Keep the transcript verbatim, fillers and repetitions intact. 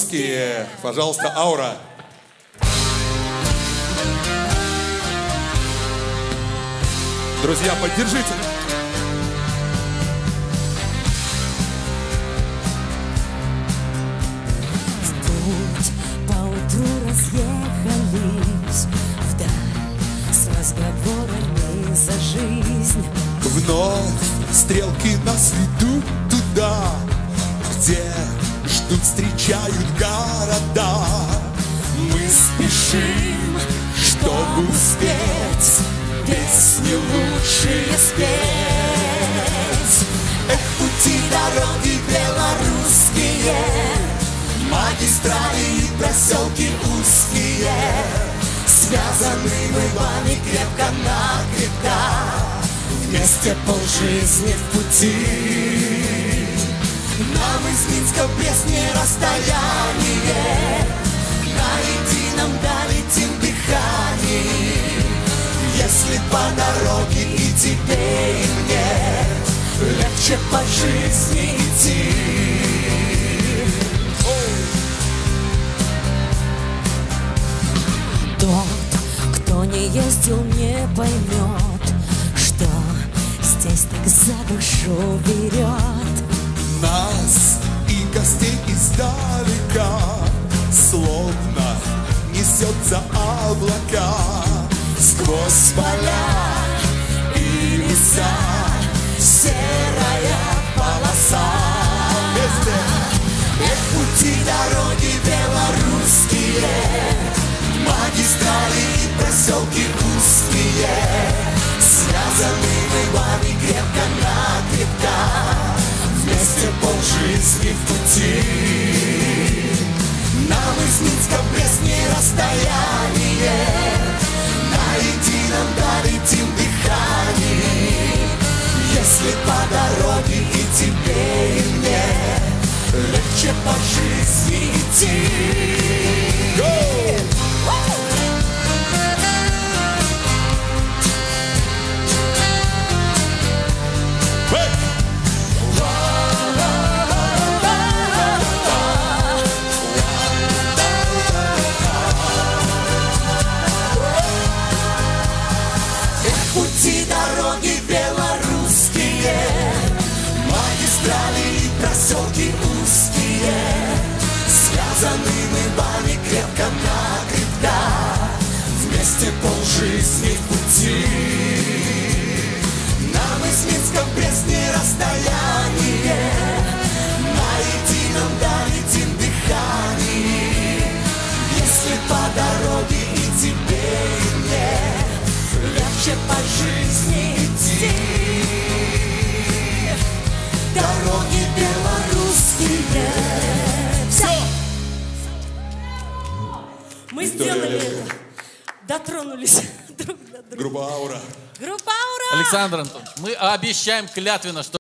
белорусские. Пожалуйста, Аура. Друзья, поддержите. В путь поутру разъехались вдаль с разговорами за жизнь. Вновь стрелки нас ведут туда, где ждут, встречают города. Мы спешим, чтобы успеть песни лучшие спеть. Эх, пути, дороги белорусские, магистрали и проселки узкие, связаны мы вами крепко-накрепко, вместе полжизни в пути. Нам из Минска в Брест не расстояние, на едином долетим дыхании. Если по дороге и тебе, и мне легче по жизни идти. Тот, кто не ездил, не поймет, что здесь так за душу берет. Нас и гостей издалека словно несет за облака. Сквозь поля и леса серая полоса. Вместе. Эх, пути, дороги белорусские, магистрали и проселки узкие, связаны мы вами крепко-накрепко, вместе полжизни в пути. Нам из Минска в Брест не расстояние, на едином долетим дыхании. Если по дороге и тебе, и мне легче по жизни идти. Go! Пути, дороги белорусские, магистрали и проселки узкие, связаны мы вами крепко-накрепко, вместе полжизни в пути. Нам из Минска в Брест не расстояние, на едином долетим дыхании. Если по дороге и тебе, и мне легче по жизни идти. Дороги белорусские. Все! Мы сделали это. Дотронулись друг до друга. Группа Аура. Группа Аура! Александр Антонович, мы обещаем клятвенно, что